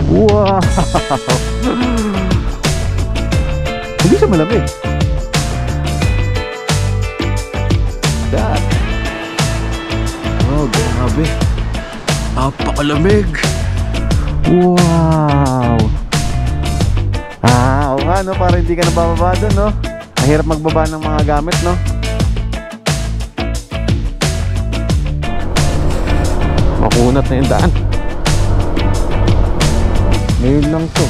Wow! Hindi siya malamig. That. Oh, grabe. Napakalamig. Wow! O nga, no? Para hindi ka nabababa doon, no? Mahirap magbaba ng mga gamit, no? Makunat na yung daan. Ngayon lang to.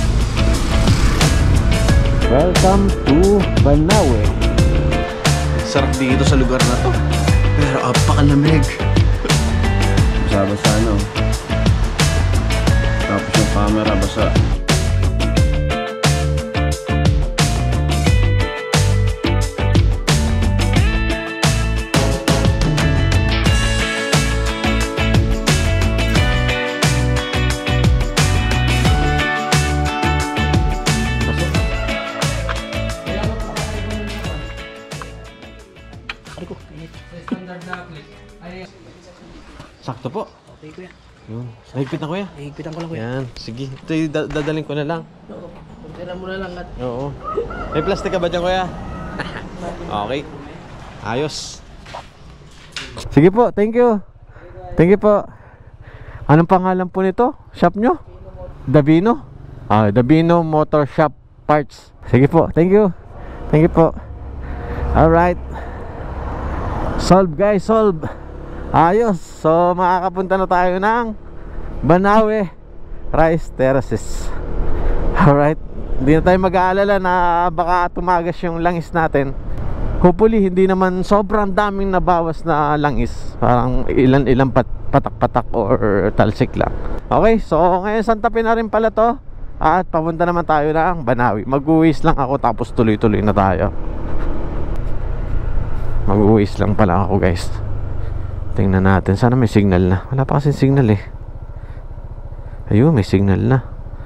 Welcome to Banawe. Sarap dito sa lugar na to. Pero apakalamig. Basa-basa, no? Tapos yung camera basa. Sakto po. Okay, kuya. Yun. Nahigpit na, kuya. Hihigpitan ko lang, kuya. Yan. Sige. Ito yung dadaling ko na lang. Oo. Pagtira mo na lang at... Oo. May plastic ka ba dyan, kuya? Okay. Ayos. Sige po. Thank you. Thank you po. Anong pangalan po nito? Shop nyo? Davino? Davino Motor Shop Parts. Sige po. Thank you. Thank you po. Alright. Solve, guys. Solve. Ayos. So makakapunta na tayo ng Banawe Rice Terraces. Alright. Hindi na tayo mag-aalala na baka tumagas yung langis natin. Hopefully hindi naman sobrang daming nabawas na langis. Parang ilan-ilan patak-patak or talsik lang. Okay, so ngayon Santa Fe na rin pala to. At papunta naman tayo ng Banawe. Mag-uwis lang ako tapos tuloy-tuloy na tayo. Mag-uwis lang pala ako, guys. Tingnan natin. Sana may signal na. Wala pa kasing signal eh. Ayun, may signal na.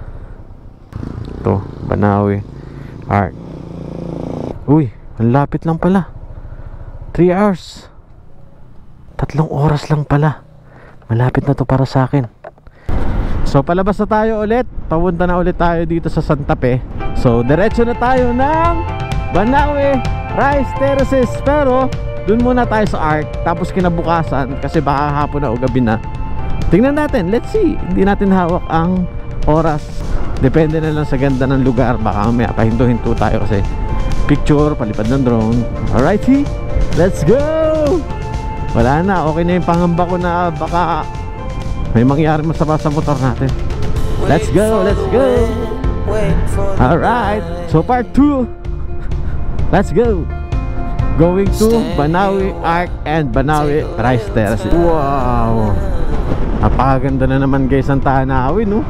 Ito, Banawe Arc. Uy, ang lapit lang pala. 3 hours. 3 oras lang pala. Malapit na to para sa akin. So palabas na tayo ulit. Papunta na ulit tayo dito sa Santa Fe. So diretso na tayo ng Banawe Rice Terraces. Pero doon muna tayo sa Arc. Tapos kinabukasan, kasi baka hapon na o gabi na, tingnan natin, let's see. Hindi natin hawak ang oras. Depende na lang sa ganda ng lugar. Baka may pahinto-hinto tayo kasi picture, palipad ng drone. Alright, see? Let's go! Wala na, okay na yung pangamba ko na baka may mangyari masama sa motor natin. Let's go, let's go! Alright, so part 2. Let's go! Going to Banawe Arc and Banawe Rice Terraces. Wow! Napakaganda na naman, guys, ang tanawin, no?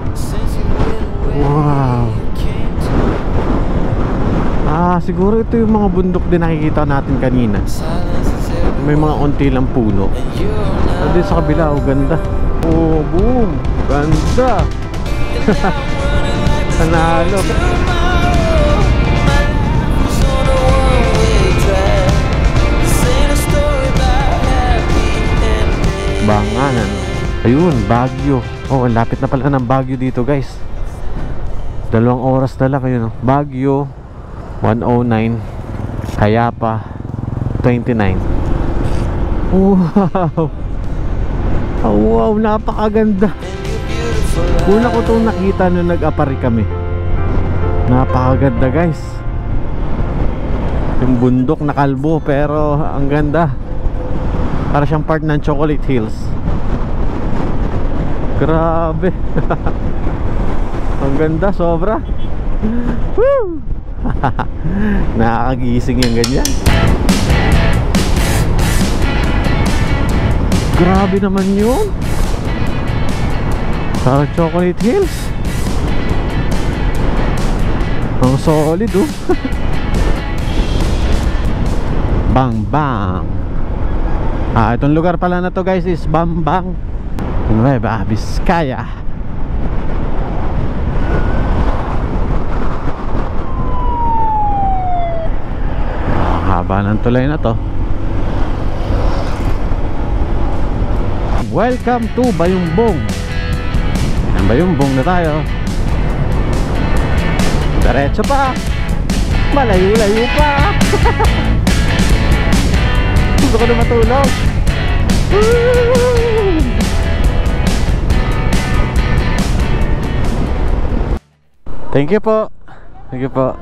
Wow! Siguro ito yung mga bundok din nakikita natin kanina. May mga unti lang puno. At sa kabila, oh, ganda. Oh, boom! Ganda! Panalo! Banganan. Ayun, Baguio. Oh, lapit na pala ng Baguio dito, guys. 2 oras na lang kayo, no? Baguio 109, Kayapa 29. Wow! Oh, wow, napakaganda. Una ko itong nakita nung nag-apari kami. Napakaganda, guys. Yung bundok na kalbo, pero ang ganda. Para siyang part ng Chocolate Hills. Grabe. Ang ganda, sobra. Woo! Nakakagising yung ganyan. Grabe naman yun. Parang Chocolate Hills. Ang solid, oh. Bang bang. Itong lugar pala na to, guys, is Bambang, Nueva Vizcaya. Haba ng tulay na to. Welcome to Bayumbong. Bayumbong na tayo. Diretso pa. Malayo-layo pa. Gusto ko na matulog. Thank you po. Thank you po.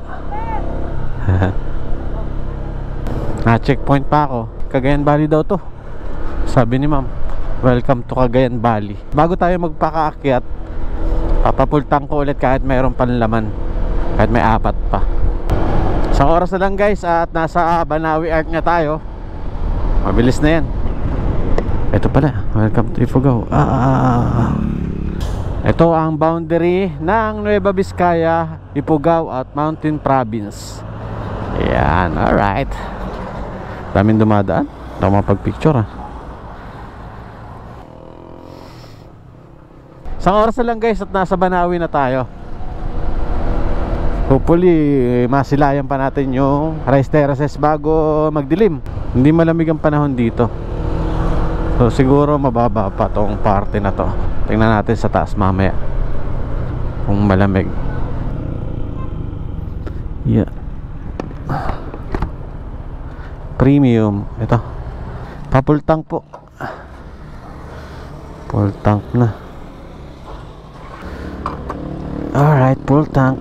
Na-checkpoint pa ako. Cagayan Valley daw to. Sabi ni ma'am, welcome to Cagayan Valley. Bago tayo magpakaakyat, papapultang ko ulit kahit mayroon panlaman. Kahit may 4 pa. Isang oras na lang guys at nasa Banawi Arc na tayo. Mabilis na yan. Ito pala, welcome to Ifugao. Ito ang boundary ng Nueva Vizcaya, Ifugao at Mountain Province. Ayan, alright. Daming dumadaan. Ito mapag-picture Isang oras na lang guys at nasa Banawi na tayo. Hopefully masilayan pa natin yung rice terraces bago magdilim. Hindi malamig ang panahon dito. So siguro mababa pa tong parte na to. Tingnan natin sa taas mamaya kung malamig. Yeah. Premium. Ito. Full tank po. Full tank na. Alright, full tank.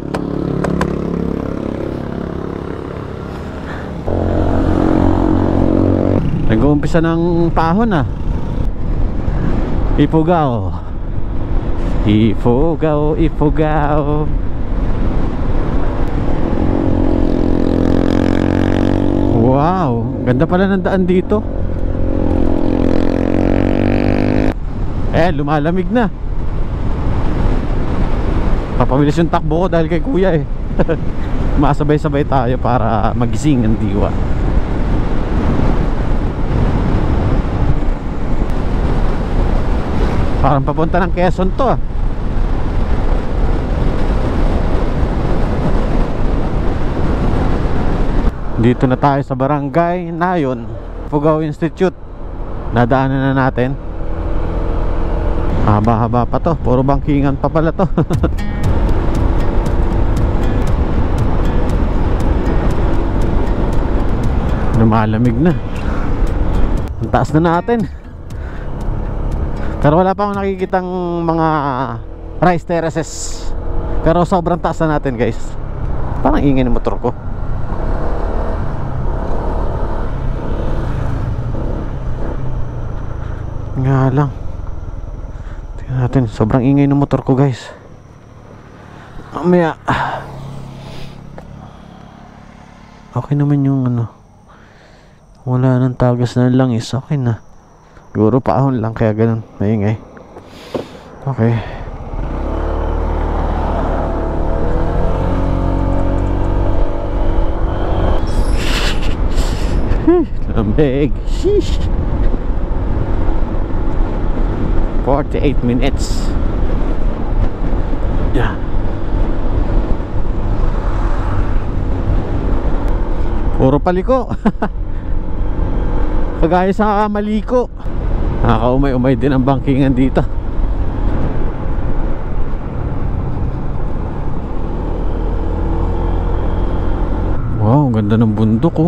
Nag-uumpisa ng pahon Ifugao. Ifugao, Ifugao. Wow, ganda pala ng daan dito. Lumalamig na. Papabilis yung takbo ko dahil kay kuya Masabay-sabay tayo para magising ang diwa. Parang papunta ng Quezon to Dito na tayo sa Barangay Nayon, Ifugao Institute. Nadaanan na natin. Haba-haba pa to. Puro bangkingan pa pala to. Lumalamig na. Ang taas na natin. Pero wala pa akong nakikitang mga rice terraces. Pero sobrang taas na natin guys. Parang ingay ng motor ko. Nga lang. Tingnan natin. Sobrang ingay ng motor ko guys. Mamaya. Okay naman yung wala nang tagas na langis. Okay na. Siguro paahon lang kaya ganun maingay. Okay. Lamig. Sheesh. 48 minutes. Yeah. Puro paliko. Kagaya sa maliko. Nakakaumay-umay din ang bangkingan dito. Wow, ganda ng bundok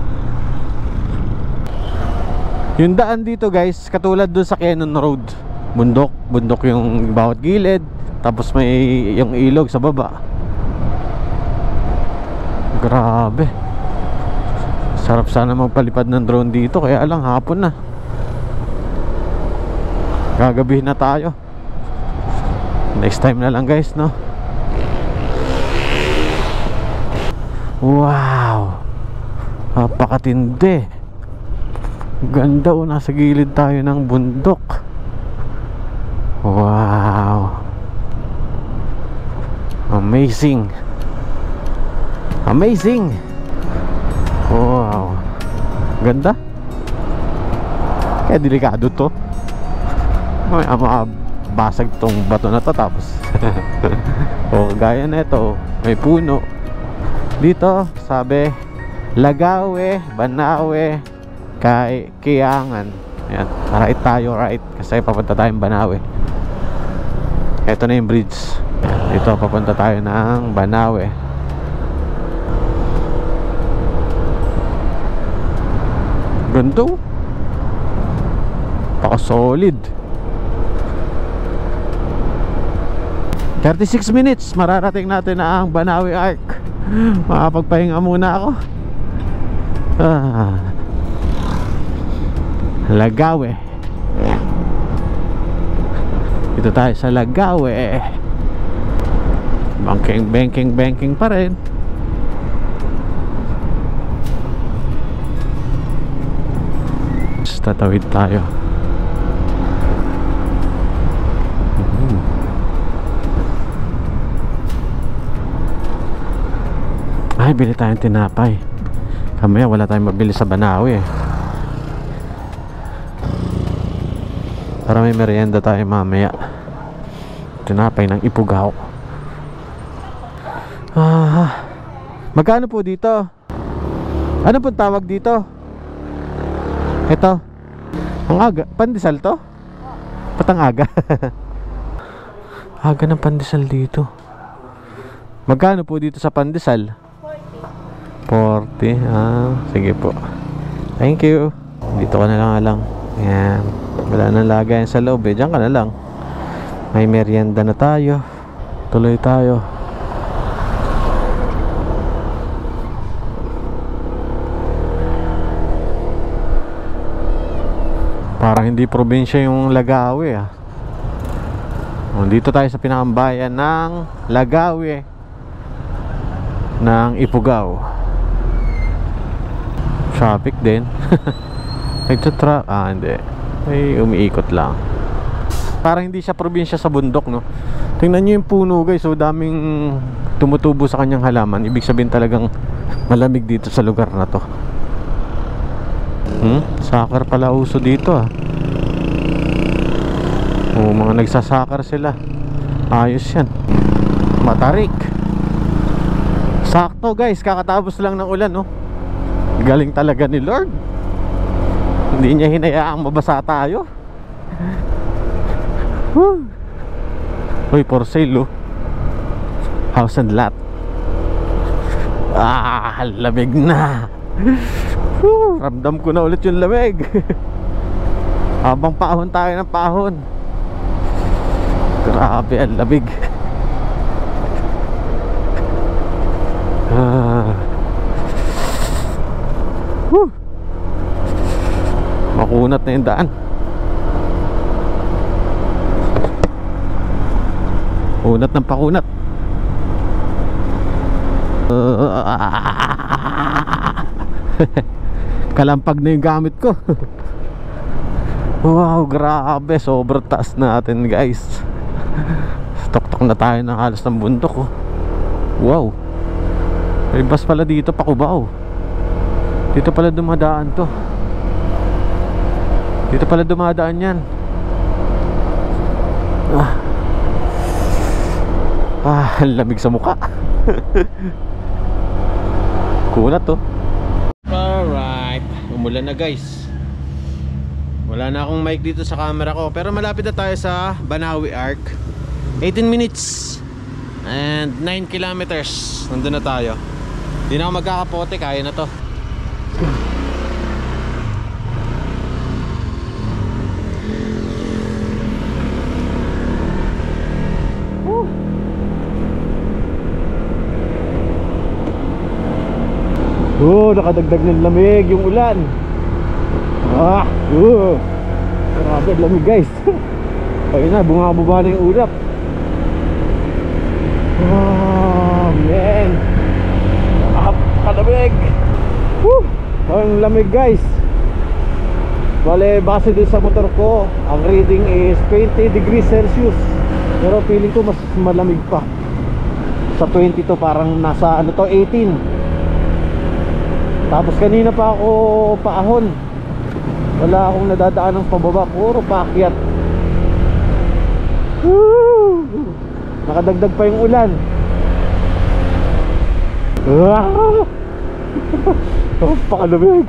Yung daan dito guys, katulad dun sa Cannon Road. Bundok, bundok yung bawat gilid. Tapos may yung ilog sa baba. Grabe. Sarap sana magpalipad ng drone dito. Kaya lang hapon na. Gagabihin na tayo. Next time na lang guys, no? Wow, napakatindi. Ganda nasa gilid tayo ng bundok. Wow, amazing. Amazing. Wow, ganda. Kaya delikado to. May basag tong bato na to tapos gaya na ito, may puno dito, sabi Lagawe, Banawe, Kiangan. Ayan, right tayo, right, kasi papunta tayong Banawe. Ito na yung bridge. Dito papunta tayo ng Banawe. Ganda oh. Paka solid. 36 minutes mararating natin na ang Banawe Arc. Makapagpahinga muna ako. Lagawe. Dito tayo sa Lagawe. Banking pa rin. Tatawid tayo. Ay, bili tayong tinapay. Kamaya wala tayong mabili sa Banawe eh. Para may merienda tayo mamaya. Tinapay ng Ifugao. Magkano po dito? Ano po tawag dito? Ito. Ang aga, pandesal to? Patang aga. Aga ng pandesal dito. Magkano po dito sa pandesal? 40. Sige po. Thank you. Dito ka na lang. Yan. Wala nang lagayan sa loob eh. Diyan ka na lang. May merienda na tayo. Tuloy tayo. Parang hindi probinsya yung Lagawe ah. Dito tayo sa pinakambayan ng Lagawe ng Ifugao. Traffic din. Nagtutruck. Hindi. Ay, umiikot lang. Parang hindi siya probinsya sa bundok, no? Tingnan nyo yung puno guys. So daming tumutubo sa kanyang halaman. Ibig sabihin talagang malamig dito sa lugar na to. Soccer pala uso dito ah. Mga nagsasakar sila. Ayos yan. Matarik. Sakto guys, kakatapos lang ng ulan no. Galing talaga ni Lord. Hindi niya hinayaang mabasa tayo. Uy, for sale oh. House and lot. Lamig na. Ramdam ko na ulit yung lamig. Habang paahon tayo ng paahon. Grabe ang lamig. Makunat na yung daan. Kunat ng pakunat. Kalampag na yung gamit ko. Wow, grabe. Sobrang taas natin guys. Tok-tok na tayo ng halos ng bundok oh. Wow. May bus pala dito pa Cubao. Dito pala dumadaan to. Dito pala dumadaan yan. Lamig sa mukha. Kunat to. Alright, umulan na guys. Wala na akong mic dito sa camera ko. Pero malapit na tayo sa Banawe Arc. 18 minutes and 9 kilometers. Nandun na tayo. Hindi na ako magkakapote, kaya na to. Nakadagdag ng lamig yung ulan. Grabe lamig guys. Ayun na, bumababa na yung ulap. Man, nakalamig. Ang lamig guys. Bale, base din sa motor ko, ang reading is 20 degrees Celsius. Pero feeling ko mas malamig pa. Sa 22 parang nasa ano to, 18. Tapos kanina pa ako paahon. Wala akong nadadaan ng pababa, puro paakyat. Nakadagdag pa yung ulan. Pakalamig.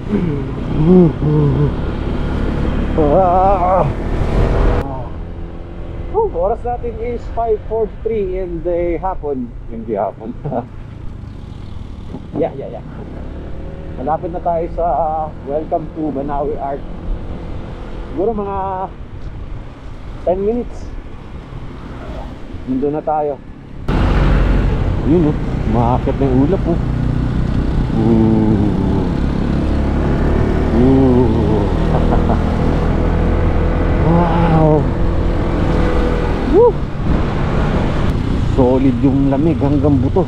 Oras natin is 5:43 in the hapon. In the hapon. Yeah. Malapit na tayo sa Welcome to Banawe Art. Siguro mga 10 minutes nandun na tayo. Yun oh, maakit na yung ulap oh. Wow. Woo. Solid yung lamig hanggang buto.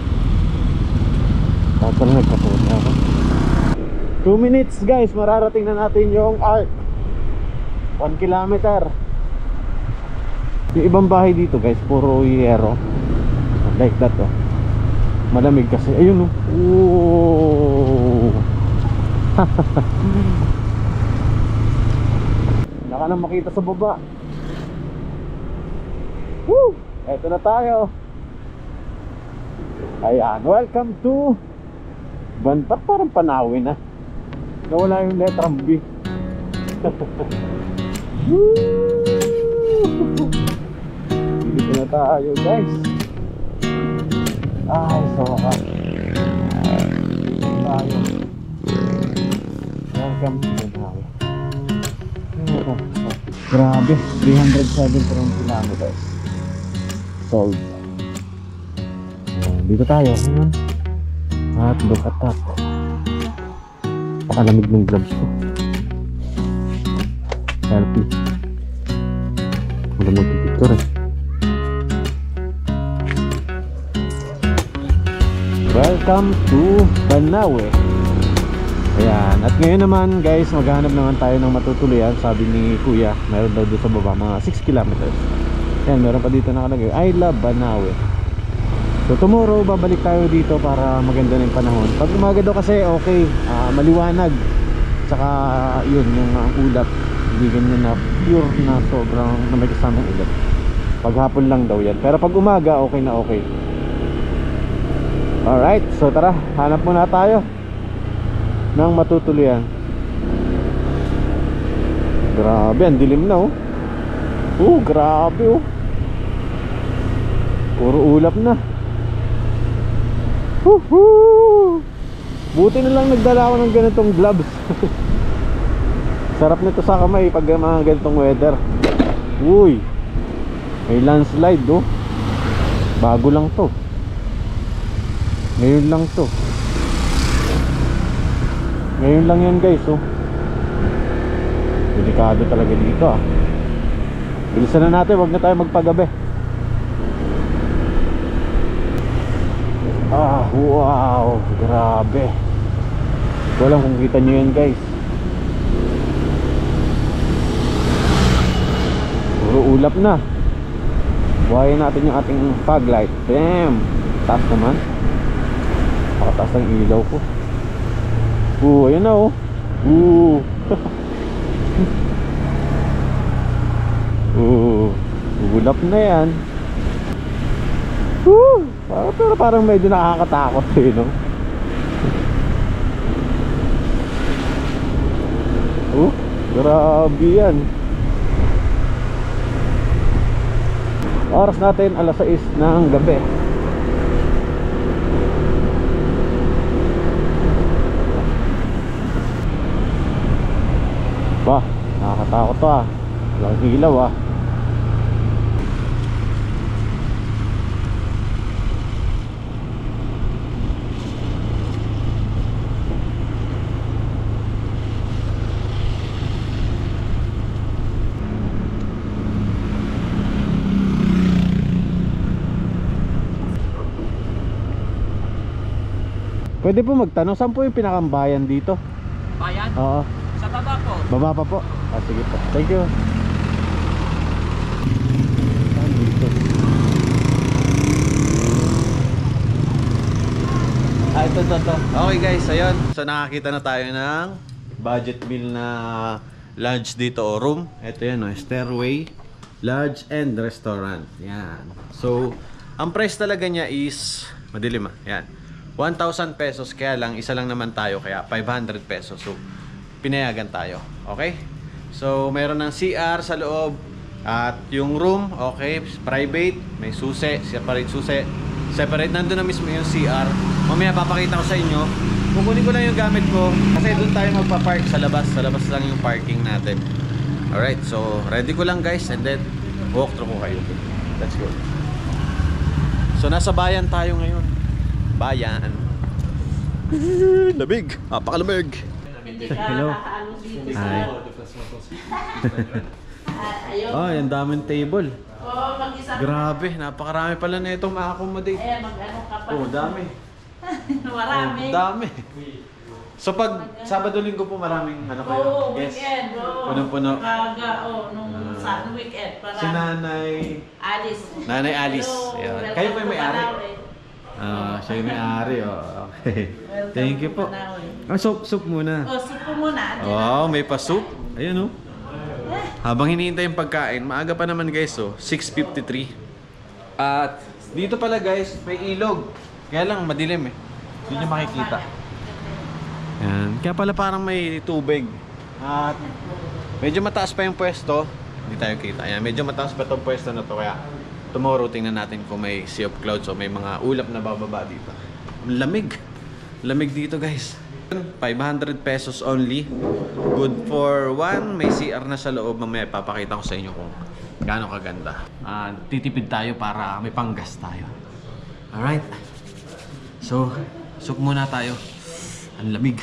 Tapos nagkatuloy ako. 2 minutes guys, mararating na natin yung art. 1 kilometer. Yung ibang bahay dito guys, puro yero. Like that oh. Malamig kasi. Ayun oh. Naka na makita sa baba. Woo! Eto na tayo. Ayan, welcome to Banpat. Parang Panawe na. Nawala yung letrang B. Dito na tayo guys. Ay, soka. Tayo. Welcome to Banawe. Grabe, 307 kilometers. Sold. Dito tayo. At look at that. Pakalamig ng gloves ko. Selfie. Wala magpipicture eh. Welcome to Banawe. Ayan. At ngayon naman guys, maghahanap naman tayo ng matutuluyan. Sabi ni Kuya, meron daw doon sa baba mga 6 kilometers. Ayan, meron pa dito nakalagay I love Banawe. So tomorrow babalik tayo dito para maganda na yung panahon. Pag umaga daw kasi okay, maliwanag. Tsaka yun, yung ulap hindi ganyan na pure na sobrang na may kasamang ulap. Pag hapon lang daw yan. Pero pag umaga okay na okay. Alright, so tara, hanap muna tayo ng matutuluyan. Grabe, ang dilim na oh. Grabe oh. Puro ulap na. Buti na lang nagdala ako ng ganitong gloves. Sarap nito sa kamay pag mga ganitong weather. Uy, may landslide oh. Bago lang to. Ngayon lang to. Ngayon lang yan guys oh. Delikado talaga dito ah. Bilisan na natin, wag na tayo magpagabi. Wow, grabe. Hindi ko alam kung kita nyo yan guys. Puro ulap na. Buhayin natin yung ating fog light. Damn, taas naman. Pakataas ang ilaw ko. Ayan na oh. Ulap na yan. Pero parang medyo nakakatakot eh, no? Grabe yan. Oras natin alas 6 ng gabi. Bah, nakakatakot to ah. Walang ilaw ah. Pwede po magtanong, saan po yung pinakambayan dito? Bayan? Oo. Sa baba po. Baba pa po? Sige po. Thank you. Dito. Ito. Okay guys, ayun. So nakakita na tayo ng budget meal na lunch dito o room. Ito yan, stairway, lodge and restaurant. Yan. So, ang price talaga niya is madilim ah. Yan. 1,000 pesos, kaya lang isa lang naman tayo, kaya 500 pesos. So pinayagan tayo. Okay? So meron ng CR sa loob at yung room, okay, private, may susi, separate susi. Separate, nandun na mismo yung CR. Mamaya papakita ko sa inyo kukunin ko lang yung gamit ko kasi doon tayo magpa-park sa labas. Sa labas lang yung parking natin. Alright, so ready ko lang guys and then walk through ko kayo. Let's go. So nasa bayan tayo ngayon. Bayan. Lamig. Napakalamig. Hello. Hi. Oh, yung daming table. Oo, mag-isa. Grabe, napakarami pala na itong ma-accommodate. Mag-ano ka pa. Oh, dami. Marami. Oh, dami. So pag Sabado-Linggo po maraming ano kayo? Oo, Yes. weekend. Oo. Punong-puno. Kaga, nung sa weekend. Si Nanay Alice. Nanay Alice. Hello, Ayan. welcome Kayo po yung to may-ari? Banawe. Siya yung may-ari. Oh. Okay. Welcome Thank you to po. Banawe. Soup muna. Soup po muna. Wow, may pa-soup. Ayun oh. Habang hinihintay yung pagkain, maaga pa naman guys oh, 6:53. At dito pala guys, may ilog. Kaya lang madilim eh. Hindi nyo makikita. Yan. Kaya pala parang may tubig. At medyo mataas pa yung pwesto. Hindi tayo kita. Yan. Medyo mataas pa itong pwesto na to. Kaya tomorrow tingnan natin kung may sea of clouds o may mga ulap na bababa dito. Lamig. Lamig dito guys. 500 pesos only. Good for one. May CR na sa loob. Mamaya papakita ko sa inyo kung gaano kaganda. Titipid tayo para may panggas tayo. Alright. So, soup muna tayo. Ang lamig.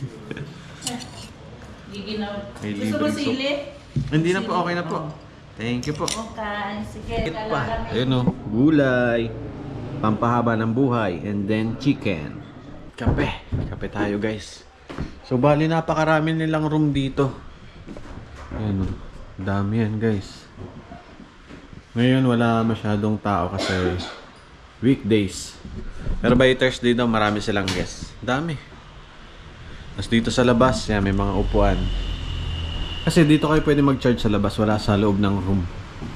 Giginaw. May Gusto mo libreng soup. sili? Hindi na po. Okay na po. Thank you po. Okay. Sige. Pa. Ayun o. Gulay. Pampahaba ng buhay. And then chicken. Kape. Kape tayo guys. So bali napakarami nilang room dito. Ayan o. Dami yan guys. Ngayon wala masyadong tao kasi weekdays. Pero by Thursday daw marami silang guests. Dami. Tapos dito sa labas, yan, may mga upuan. Kasi dito kayo pwede mag-charge sa labas. Wala sa loob ng room.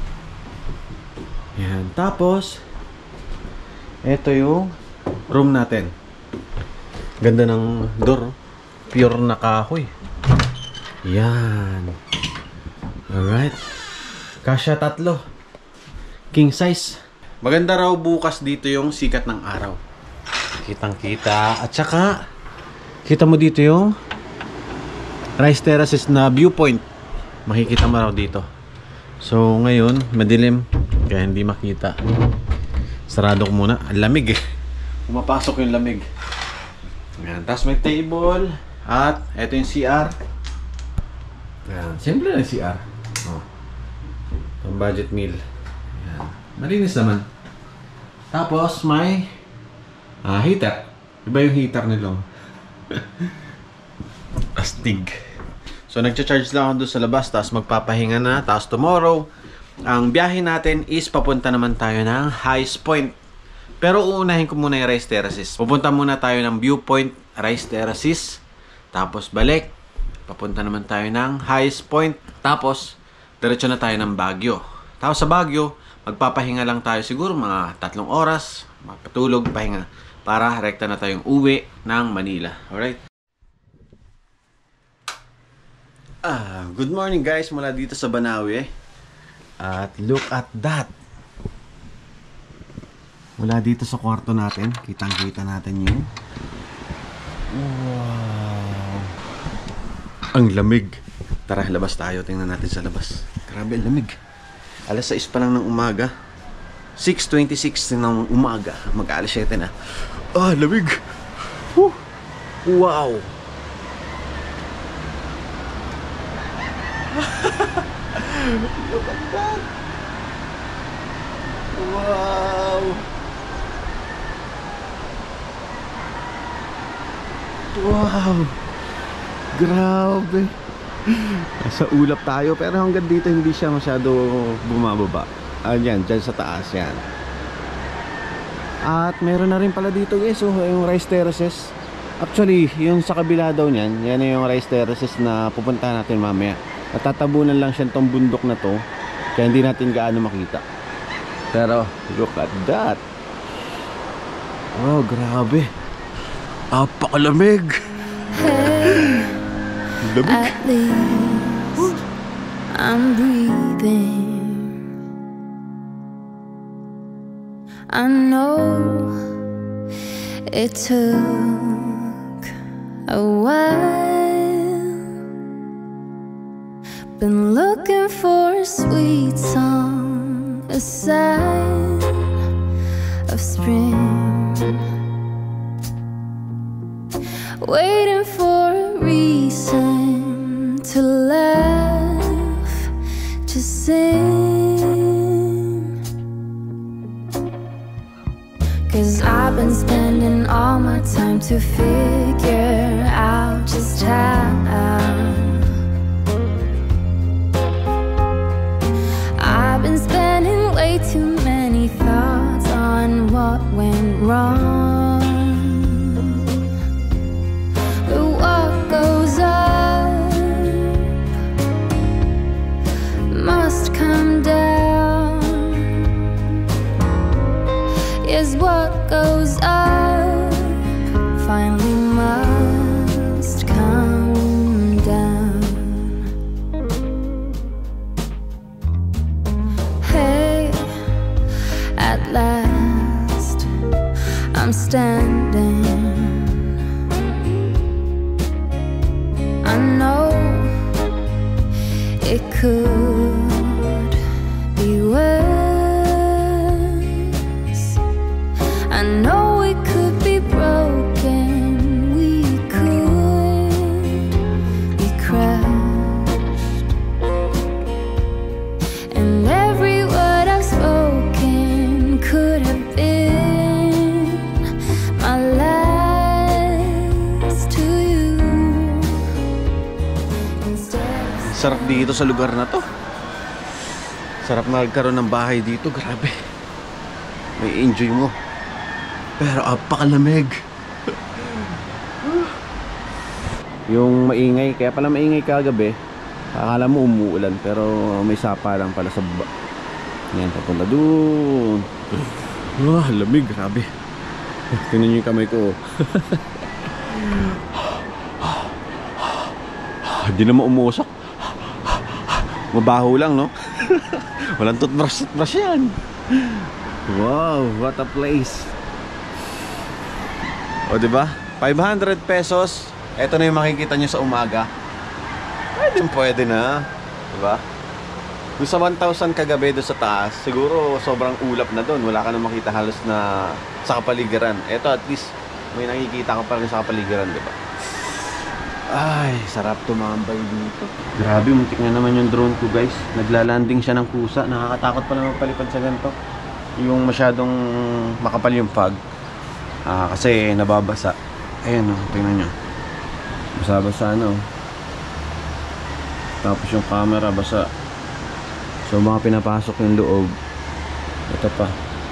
Yan. Tapos ito yung room natin. Ganda ng door. Pure na kahoy. Yan. Alright. Kasya 3. King size. Maganda raw bukas dito yung sikat ng araw. Kitang-kita. At saka, kita mo dito yung rice terraces na viewpoint. Makikita mo raw dito. So, ngayon, madilim. Kaya hindi makita. Sarado ko muna. Ang lamig eh. Pumapasok yung lamig. Ayan. Tapos may table. At ito yung CR. Ayan. Simple na yung CR. Oh. Pang budget meal. Ayan. Malinis naman. Tapos may heater. Iba yung heater nila. Astig. So nagcha-charge lang ako doon sa labas. Tapos magpapahinga na. Tapos tomorrow, ang biyahe natin is papunta naman tayo ng Highest Point. Pero uunahin ko muna yung Rice Terraces. Pupunta muna tayo ng Viewpoint, Rice Terraces. Tapos balik. Papunta naman tayo ng Highest Point. Tapos, diretso na tayo ng Baguio. Tapos sa Baguio, magpapahinga lang tayo siguro mga 3 oras. Magpatulog, pahinga. Para rekta na tayong uwi ng Manila. Alright? Good morning guys mula dito sa Banawe. At look at that. Mula dito sa kwarto natin, kitang-kita natin yung wow. Ang lamig. Tara, labas tayo. Tingnan natin sa labas. Grabe, lamig. Alas 6 pa lang ng umaga. 6:26 ng umaga. Mag-alas 7 na. Lamig. Woo. Wow. Look at that. Wow. Wow. Grabe. Nasa ulap tayo pero hanggang dito hindi siya masyado bumababa. Ayan, dyan sa taas yan. At meron na rin pala dito guys, yung rice terraces. Actually, yung sa kabila daw niyan, yan yung rice terraces na pupuntahan natin mamaya. At tatabunan lang siya tong bundok na to, kaya hindi natin gaano makita. Pero look at that. Oh, grabe. Apakalamig. Lamig. At least I'm breathing. I know it took a while. Been looking for a sweet song, a sign of spring. Waiting for a reason to laugh, to sing. 'Cause I've been spending all my time to figure out just how I've been spending way too many thoughts on what went wrong. But what goes up must come down. Yes, what goes up finally must come down. Hey, at last I'm standing. I know it could be worse. I know it could be broken. We could be crushed. And every word I've spoken could have been my last to you. Sarap dito sa lugar na to. Sarap magkaroon ng bahay dito, grabe. May enjoy mo. Pero apakalamig. Yung maingay, kaya pala maingay kagabi. Akala mo umuulan, pero may sapa lang pala sa baba. Yan, papunta doon. Lamig, grabe. Tingnan nyo yung kamay ko. Hindi naman umuusok. Mabaho lang, no? Walang toothbrush yan. Wow, what a place. O, diba? 500 pesos. Ito na yung makikita nyo sa umaga. Pwede na. Diba? Doon sa 1,000 kagabi doon sa taas, siguro sobrang ulap na doon. Wala ka na makita halos na sa kapaligiran. Ito at least may nakikita ka pa rin sa kapaligiran, diba? Ay, sarap tumambay dito. Grabe, muntik na naman yung drone ko, guys. Naglalanding siya ng kusa. Nakakatakot pa naman palipad sa ganito. Yung masyadong makapal yung fog. Kasi nababasa. Ayan, oh, tingnan nyo. Basa-basa na, oh. Tapos yung camera basa. So mga pinapasok yung loob. Ito pa.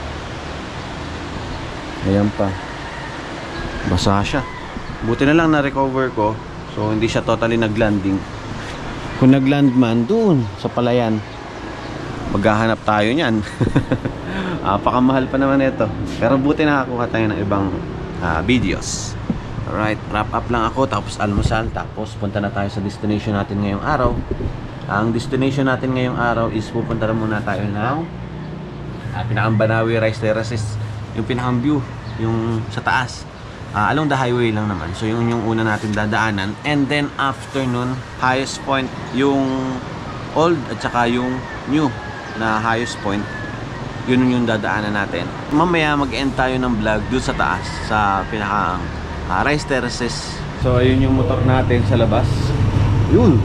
Ayan pa. Basa siya. Buti na lang na-recover ko. So hindi siya totally naglanding. Kung nagland man doon sa palayan, maghahanap tayo niyan. Pakamahal pa naman ito. Pero buti nakakuha tayo ng ibang videos. Alright, wrap up lang ako. Tapos almusal. Tapos punta na tayo sa destination natin ngayong araw. Ang destination natin ngayong araw is pupunta na muna tayo ng Pinakambanawi Rice Terraces. Yung pinakang view, yung sa taas, along the highway lang naman. So yung una natin dadaanan. And then after nun, highest point, yung old at saka yung new na highest point, yun yung dadaanan natin. Mamaya mag-end tayo ng vlog doon sa taas, sa pinakang Rice Terraces. So ayun yung motor natin sa labas. Yun.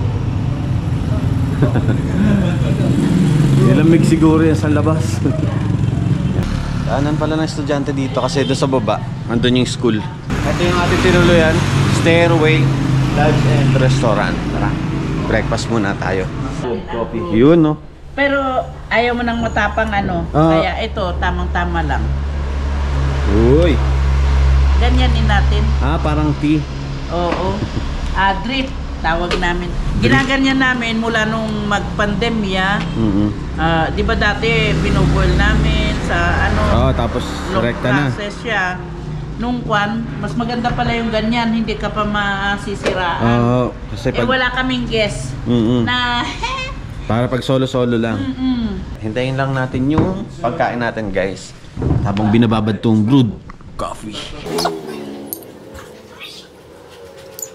Nilamig siguro yan sa labas. Daanan pala ng estudyante dito kasi doon sa baba nandun yung school. Ito yung ating tinuluyan, Stairway Lodge and Restaurant. Tara, breakfast muna tayo. Coffee. Yun, no? Pero ayaw mo nang matapang ano. Kaya ito, tamang-tama lang. Uy. Ganyanin natin. Parang tea. Oo. Drip, tawag namin. Ginaganyan namin mula nung mag-pandemya. Di ba dati pinuboil namin sa ano. Tapos rekta na. Process siya. Nung kwan, mas maganda pala yung ganyan. Hindi ka pa masisiraan. Kasi pag... wala kaming guest na para pag solo-solo lang. Hintayin lang natin yung pagkain natin, guys. Habang binababad tong brewed coffee.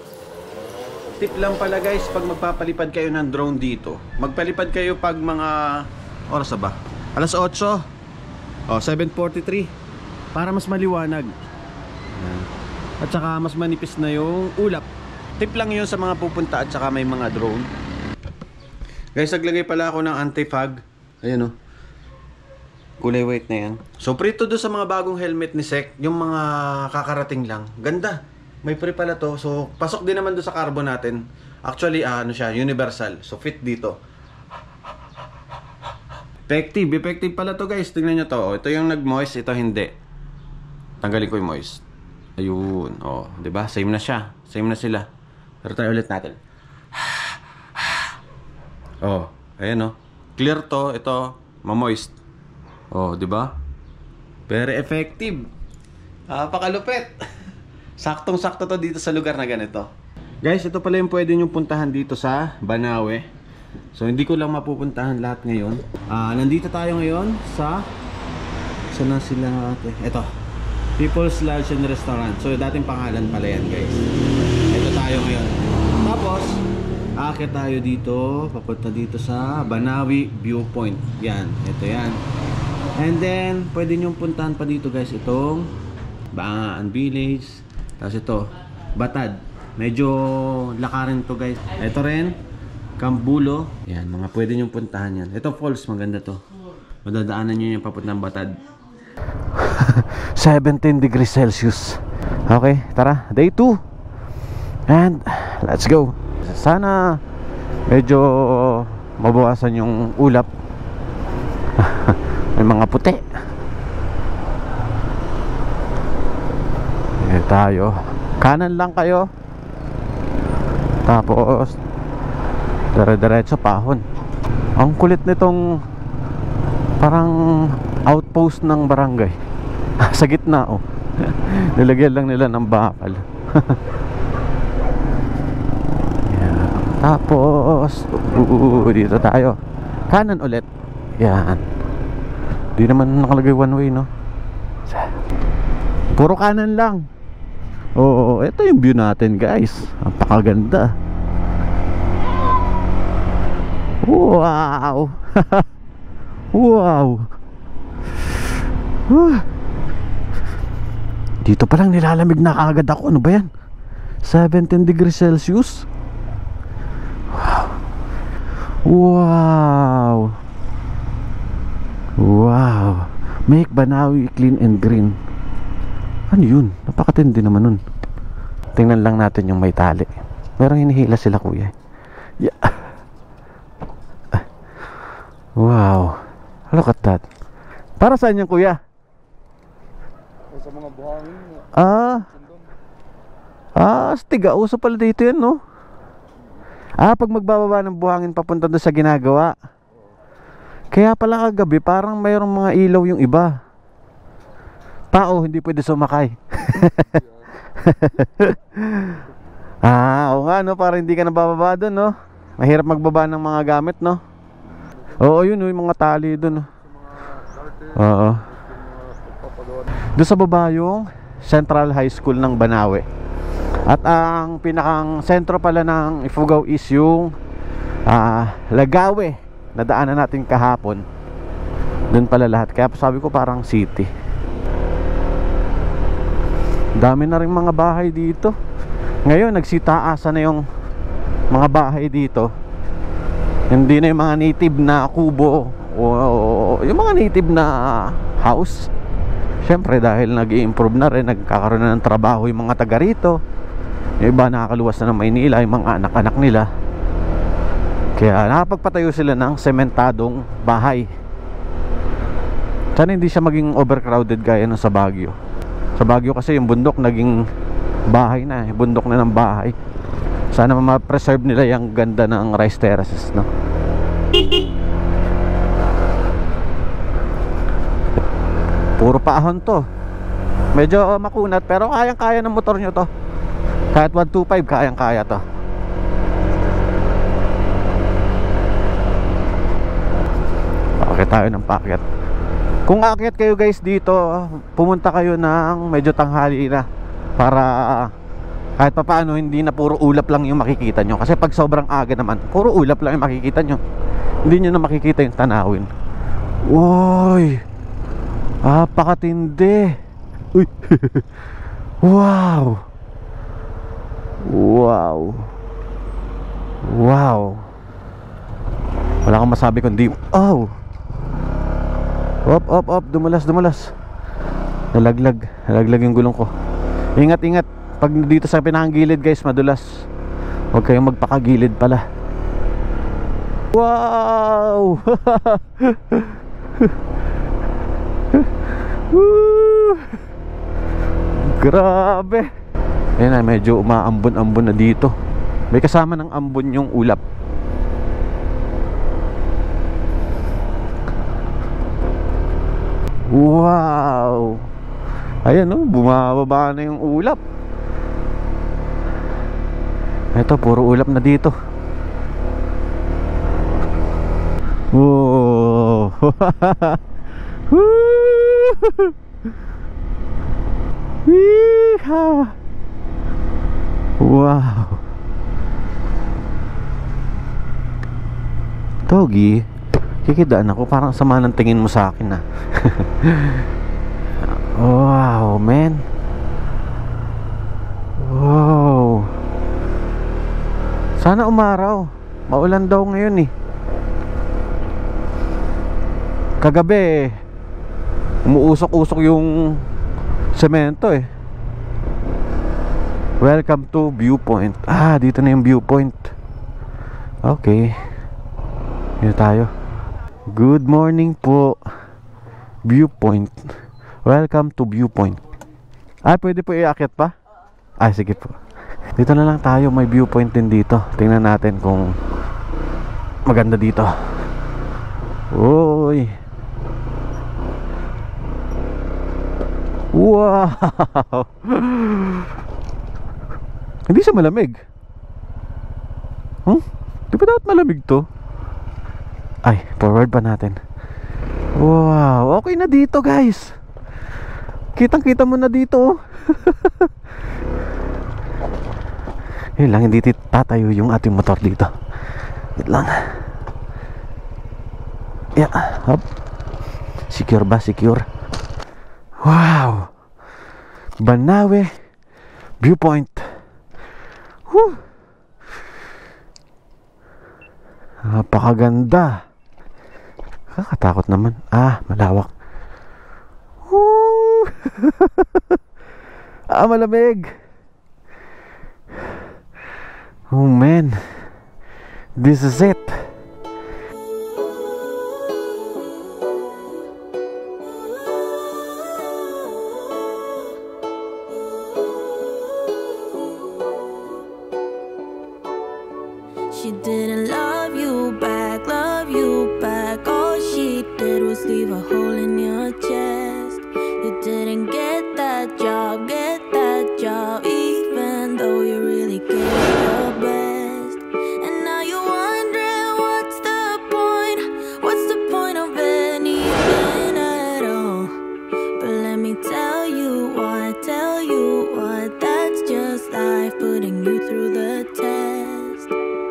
tip lang pala guys, pag magpapalipad kayo ng drone dito, magpalipad kayo pag mga oras na ba? Alas 8. Oh, 7:43 para mas maliwanag. Yan. At saka mas manipis na yung ulap. Tip lang yun sa mga pupunta at saka may mga drone. Guys, naglagay pala ako ng anti-fog. Ayan o. Kulay white na yan. So, prito doon sa mga bagong helmet ni Sek, yung mga kakarating lang. Ganda. May pre pala to. So, pasok din naman doon sa carbon natin. Actually, ano siya, universal. So, fit dito. Effective. Effective pala to guys. Tingnan nyo to. Oh, ito yung nag-moist, ito hindi. Tanggalin ko yung moist. Ayun. Oh, 'di ba? Same na siya. Same na sila. Pero tayo ulit natin. Oh, ayan oh. Clear to, ito, ma-moist. Oh, 'di ba? Very effective. Pakalupit. Saktong-sakto to dito sa lugar na ganito. Guys, ito pala yung pwede nyo puntahan dito sa Banawe. So, hindi ko lang mapupuntahan lahat ngayon. Nandito tayo ngayon sa... Saan na sila? Ito. People's Lodge and Restaurant. So, dating pangalan pala yan, guys. Ito tayo ngayon. Tapos, aakyat tayo dito. Papunta dito sa Banawe Viewpoint. Yan. Ito yan. And then, pwede nyo puntahan pa dito, guys. Itong Bangaan Village. Tapos ito, Batad. Medyo lakarin to, guys. Ito rin, Kambulo. Yan, mga pwede nyo puntahan yan. Ito falls, maganda to. Madadaanan nyo yung papuntang Batad. 17 degrees Celsius. Okay, tara, day 2. And let's go. Sana medyo mabawasan yung ulap. May mga puti. Tayo. Kanan lang kayo. Tapos dire-diretso pahon. Ang kulit nitong parang outpost ng barangay. Sa gitna oh. Nilagyan lang nila ng bakal. Yan. Tapos dito tayo. Kanan ulit. Yan. Di naman nakalagay one way no. Puro kanan lang. Oo, ito yung view natin guys. Ang pakaganda. Wow. Wow. Dito pa lang nilalamig na kaagad ako. Ano ba yan? 17 degrees Celsius. Wow. Wow. Make Banawe clean and green. Ano yun? Napakatindi naman nun. Tingnan lang natin yung may tali. Merong hinihila sila kuya. Yeah. Wow. Look at that. Para saan yung kuya? Sa mga buhangin. Stiga. Uso pala dito yan, no? Pag magbababa ng buhangin papunta doon sa ginagawa. Kaya pala kagabi, parang mayroong mga ilaw yung iba. Tao, hindi pwede sumakay. Oo nga, no? Para hindi ka nabababa doon, no? Mahirap magbaba ng mga gamit, no? Oo, yun, yung mga tali doon, no? Oo. Doon sa baba yung Central High School ng Banawe. At ang pinakang sentro pala ng Ifugao is yung Lagawe na daanan natin kahapon. Doon pala lahat. Kaya sabi ko parang city. Dami na rin mga bahay dito. Ngayon nagsitaasa na yung mga bahay dito. Hindi na yung mga native na kubo o yung mga native na house. Siyempre dahil nag-i-improve na rin, nagkakaroon na ng trabaho yung mga taga rito. Yung iba nakakaluwas na ng Maynila, yung mga anak-anak nila. Kaya nakapagpatayo sila ng sementadong bahay. Sana hindi siya maging overcrowded gaya ng sa Baguio. Sa Baguio kasi yung bundok naging bahay na, bundok na ng bahay. Sana ma-preserve nila yung ganda ng rice terraces, no? Puro paahon to. Medyo makunat pero kayang-kaya ng motor nyo to. Kahit 125 kayang-kaya to. Pakyat tayo ng pakyat. Kung aakyat kayo guys dito, pumunta kayo ng medyo tanghali na para Kahit pa paano, hindi na puro ulap lang yung makikita nyo. Kasi pag sobrang aga naman, puro ulap lang yung makikita nyo. Hindi nyo na makikita yung tanawin. Uy, napakatindi. Uy. Wow. Wow. Wow. Wala akong masabi kundi oh. Op, dumulas. Nalaglag yung gulong ko. Ingat. Pag dito sa pinakagilid guys, madulas. Huwag kayong magpakagilid pala. Wow. Grabe. Ayan na, medyo umaambon-ambon na dito. May kasama ng ambon yung ulap. Wow. Ayan o, bumababa na yung ulap. Ito, puro ulap na dito. Wow. Wow. Togi, kikidaan ako, parang sama ng tingin mo sa akin, ah. Wow, man. Wow. Sana umaraw. Maulan daw ngayon eh. Kagabi umuusok-usok yung semento eh. Welcome to viewpoint. Ah, dito na yung viewpoint. Okay. Dito tayo. Good morning po. Viewpoint. Welcome to viewpoint. Ah, pwede po iakyat pa? Ah, sige po. Dito na lang tayo, may viewpoint din dito. Tingnan natin kung maganda dito. Uy. Wow. Hindi siya malamig. Di ba dapat malamig to? Ay, forward pa natin. Wow, okay na dito guys. Kitang-kita mo na dito. Yun lang, hindi tatayo yung ating motor dito. Wait lang. Yeah, hop. Secure ba? Secure. Wow. Banawe viewpoint. Whew. Napakaganda. Kakatakot naman. Ah, malawak. Woo. Ah, malamig. Oh man, this is it. She didn't love you back, all she did was leave a hole in your chest. You didn't get that job, even though you really gave your best. And now you're wondering what's the point of anything at all. But let me tell you what, that's just life putting you through the test.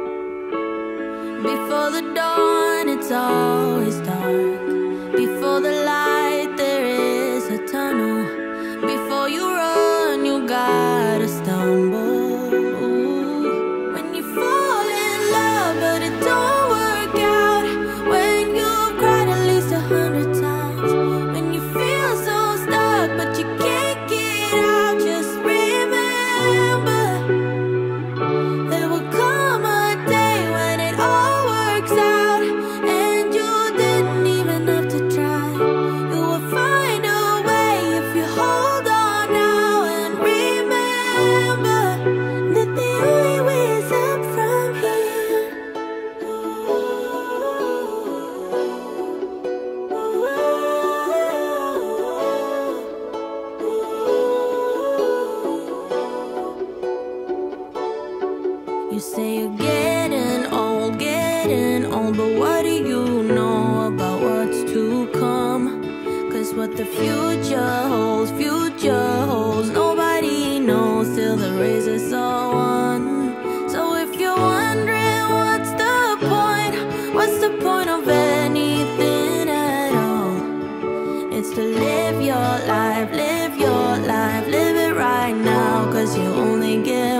Before the dawn, it's always dark. Before the light, there is a tunnel. Before you run, you gotta stumble. When you fall in love, but it don't work out. When you've cried at least 100 times. When you feel so stuck, but you can't get out. Just remember, there will come a day when it all works out, and you didn't even have to try. You will find a way if you hold on now, and remember that the only way is up from here. You say you're getting old, but what do you know about what's to come? 'Cause what the future holds, nobody knows till the razor's all live your life, live your life, live it right now, 'cause you only get